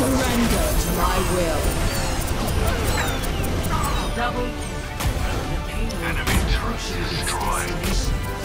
Surrender to my will. Double kill. The payload Enemy is turret approaching its destroyed. destination.